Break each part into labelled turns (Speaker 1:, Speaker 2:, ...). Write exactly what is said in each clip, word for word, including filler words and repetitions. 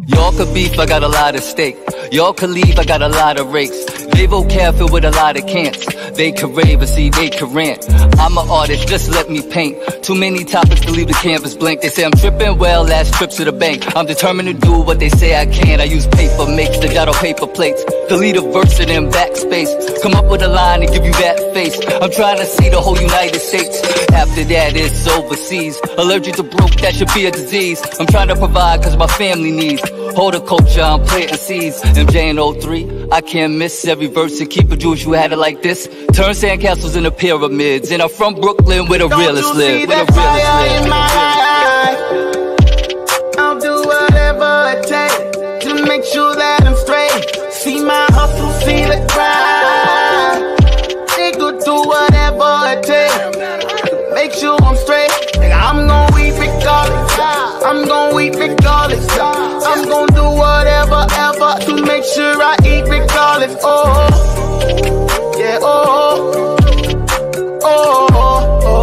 Speaker 1: Y'all could beef, I got a lot of steak. Y'all could leave, I got a lot of rakes. They vocab filled with a lot of can'ts. They could rave, but see, they could rant. I'm an artist, just let me paint. Too many topics to leave the canvas blank. They say I'm tripping, well, last trip to the bank. I'm determined to do what they say I can. I use paper makes the jotto paper plates. Delete a verse and then backspace. Come up with a line and give you that face. I'm trying to see the whole United States. After that, it's overseas. Allergic to broke, that should be a disease. I'm trying to provide cause my family needs. Horticulture, I'm planting seeds. M J in oh three, I can't miss every verse and keep it Jewish. You had it like this. Turn sandcastles into pyramids. And I'm from Brooklyn where the realists live. Where the realists live.
Speaker 2: In my eye. I'll do whatever it takes to make sure that I'm straight. See my hustle, see the grind. They could do whatever it takes to make sure I'm straight. I'm gon' weep regardless. I'm gon' weep regardless. I'm gon' do whatever, ever to make sure I eat regardless. Oh, yeah, oh, oh, oh, oh.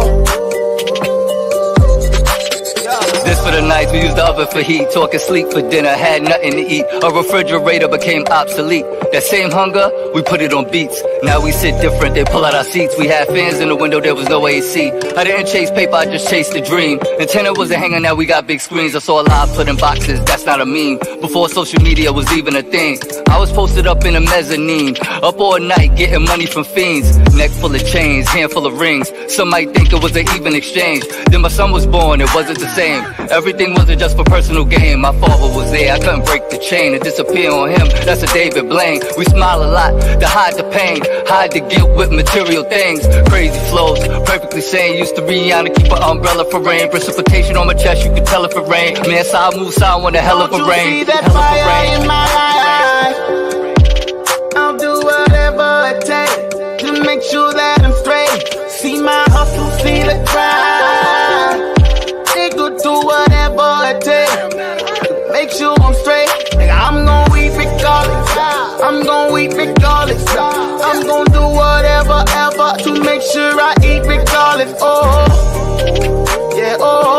Speaker 1: This for the nights we used the oven for heat. Talking sleep for dinner, had nothing to eat. A refrigerator became obsolete. That same hunger, we put it on beats. Now we sit different, they pull out our seats. We had fans in the window, there was no A C. I didn't chase paper, I just chased a dream. Antenna wasn't hanging, now we got big screens. I saw a live put in boxes, that's not a meme. Before social media was even a thing, I was posted up in a mezzanine. Up all night, getting money from fiends. Neck full of chains, handful of rings. Some might think it was an even exchange. Then my son was born, it wasn't the same. Everything wasn't just for personal gain. My father was there, I couldn't break the chain. And disappear on him, that's a David Blaine. We smile a lot to hide the pain, hide the guilt with material things. Crazy flows, perfectly sane. Used to be on to keep an umbrella for rain. Precipitation on my chest, you could tell if it rain. Man, side move side, want a hell of a
Speaker 2: Don't
Speaker 1: rain.
Speaker 2: you see that fire in my eye? I'll do whatever it takes to make sure that I'm straight. See my hustle, see the grind. They could do whatever it takes to make sure I'm straight. I'm gon' weep regardless. I'm gon' weep regardless. I'm gon' do whatever, ever to make sure I eat regardless. Oh, yeah, oh.